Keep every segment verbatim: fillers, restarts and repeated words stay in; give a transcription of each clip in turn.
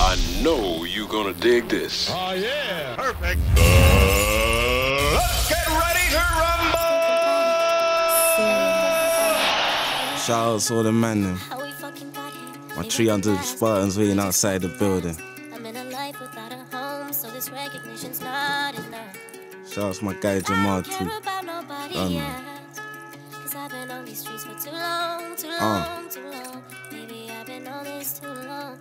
I know you're gonna dig this. Oh yeah, perfect. Uh, let's get ready to rumble! Shout out to all the man them. My three hundred Spartans waiting outside the building. I'm in a life without a home, so this recognition's not enough. Shout out to my guy Jamal too. Um, Cause I've been on these streets for too long, too long, uh, too long. Baby, I've been on this too long.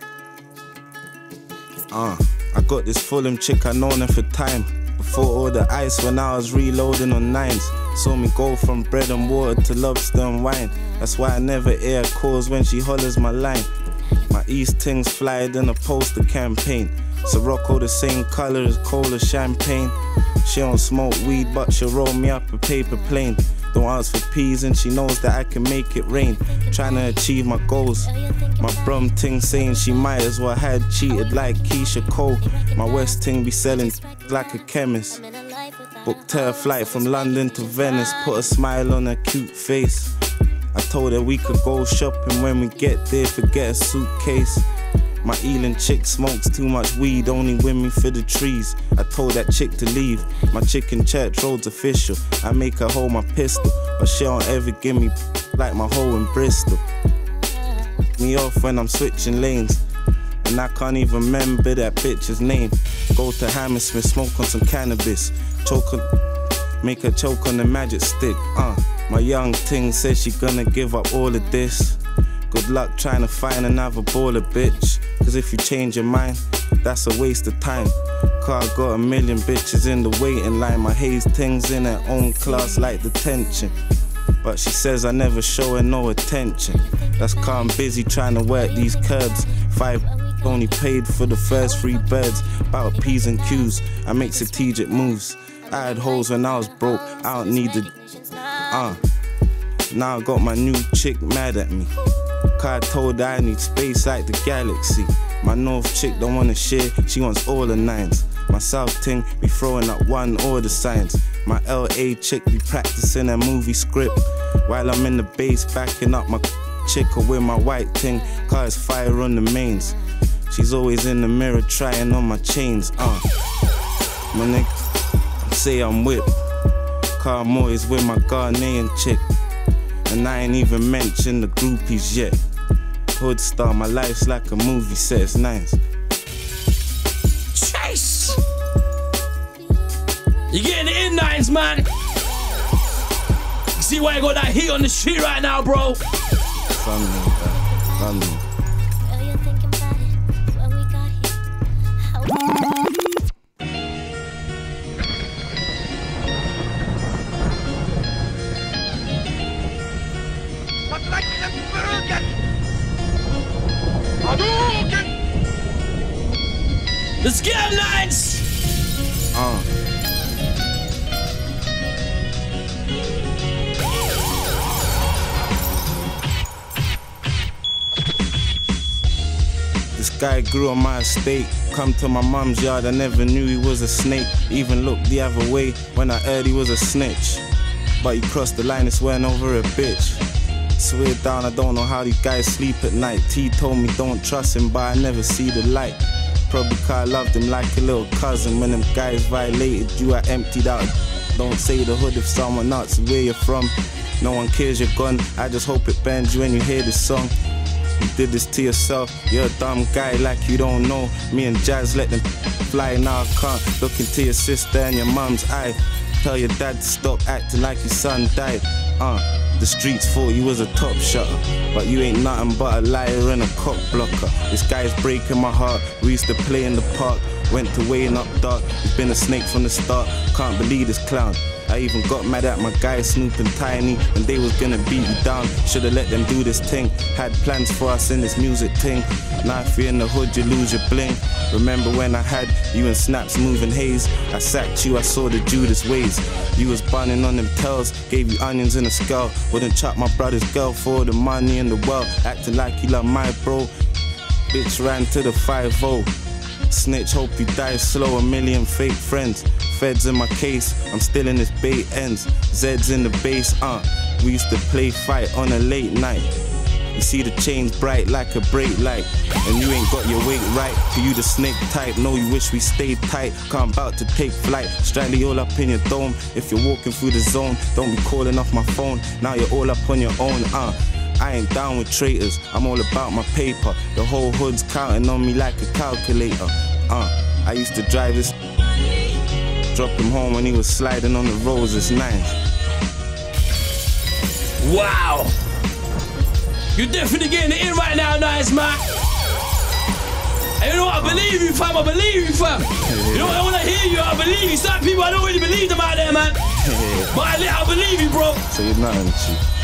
Uh, I got this Fulham chick, I known her for time. Before all the ice when I was reloading on nines. Saw me go from bread and water to lobster and wine. That's why I never air calls when she hollers my line. My East things flyed in a poster campaign. Sirocco the same color as cola champagne. She don't smoke weed but she'll roll me up a paper plane. Don't ask for peas and she knows that I can make it rain. Trying to achieve my goals. My brum ting saying she might as well had cheated like Keisha Cole. My West ting be selling like a chemist. Booked her a flight from London to Venice. Put a smile on her cute face. I told her we could go shopping when we get there. Forget a suitcase. My Ealing chick smokes too much weed, only with me for the trees. I told that chick to leave. My chick in Church Road's official. I make her hold my pistol, but she don't ever give me like my hoe in Bristol. Me off when I'm switching lanes, and I can't even remember that bitch's name. Go to Hammersmith, smoke on some cannabis, choke on, make her choke on the magic stick. Uh, my young ting says she gonna give up all of this. Good luck trying to find another baller, bitch. Cause if you change your mind, that's a waste of time. Car got a million bitches in the waiting line. My haze things in her own class like detention. But she says I never show her no attention. That's cause I'm busy trying to work these curbs. Five only paid for the first three birds. About P's and Q's, I make strategic moves. I had hoes when I was broke, I don't need the uh. Now I got my new chick mad at me. Cause I told her I need space like the galaxy. My North chick don't wanna share, she wants all the nines. My South ting be throwing up one order signs. My L A chick be practicing her movie script. While I'm in the base backing up my chick with my white ting. Cause it's fire on the mains. She's always in the mirror trying on my chains. Uh, my nigga say I'm whipped. Cause I'm always with my Ghanaian chick. And I ain't even mentioned the groupies yet. Hood star, my life's like a movie set, it's nice. Chase! You getting the in nines, man? You see why I got that heat on the street right now, bro? Fun me, bro. Fun me. Let's get them, Nines! Uh. This guy grew on my estate. Come to my mum's yard, I never knew he was a snake. Even looked the other way when I heard he was a snitch. But he crossed the line, it's went over a bitch. Swear down, I don't know how these guys sleep at night. T told me don't trust him, but I never see the light. Probably cause I loved him like a little cousin. When them guys violated you, I emptied out. Don't say the hood if someone asks where you're from. No one cares you're gone, I just hope it bends you when you hear this song. You did this to yourself, you're a dumb guy like you don't know. Me and Jazz let them fly, now I can't. Look into your sister and your mum's eye. Tell your dad to stop acting like his son died. Uh, the streets thought you was a top shotter, but you ain't nothing but a liar and a cock blocker. This guy's breaking my heart, we used to play in the park. Went to weighing up dark, he's been a snake from the start. Can't believe this clown. I even got mad at my guy Snoop and Tiny when they was gonna beat me down. Should've let them do this thing. Had plans for us in this music thing. Now if you're in the hood, you lose your bling. Remember when I had you in Snaps moving haze? I sacked you, I saw the Judas ways. You was bunning on them tails, gave you onions in a skull. Wouldn't chop my brother's girl for all the money in the world. Acting like you love my bro. Bitch ran to the five oh. Snitch, hope you die slow, a million fake friends. Feds in my case, I'm still in this bait ends. Zeds in the base, uh. We used to play fight on a late night. You see the chains bright like a brake light, and you ain't got your weight right. For you the snake type, know you wish we stayed tight. Can't about to take flight, Stradley all up in your dome. If you're walking through the zone, don't be calling off my phone. Now you're all up on your own, uh I ain't down with traitors, I'm all about my paper. The whole hood's counting on me like a calculator. Uh, I used to drive this, drop him home when he was sliding on the roads, it's nice. Wow! You're definitely getting it in right now, nice man. And you know what, I believe you, fam, I believe you, fam. You know what, I wanna hear you, I believe you. Some people, I don't really believe them out there, man. But I, I believe you, bro. So you're nothing, chief.